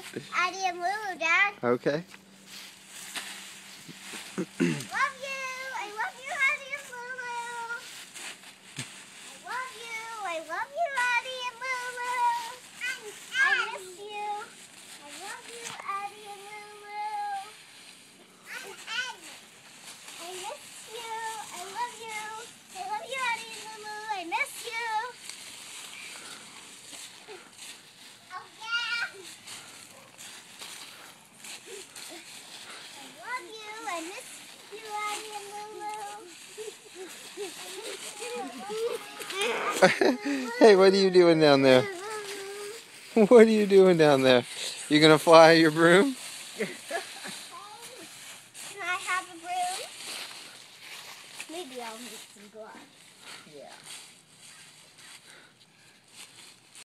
Addie and Lulu, Dad. Okay. Love you. I love you, Addie and Lulu. I love you, Addie and Lulu. I miss you. I love you, Addie and Lulu. I miss you. I love you. I love you, Addie and Lulu. I miss you. Oh, yeah. I love you. I miss you, Addie and Lulu. Hey, what are you doing down there? What are you doing down there? You gonna fly your broom? Can I have a broom? Maybe I'll need some gloves. Yeah.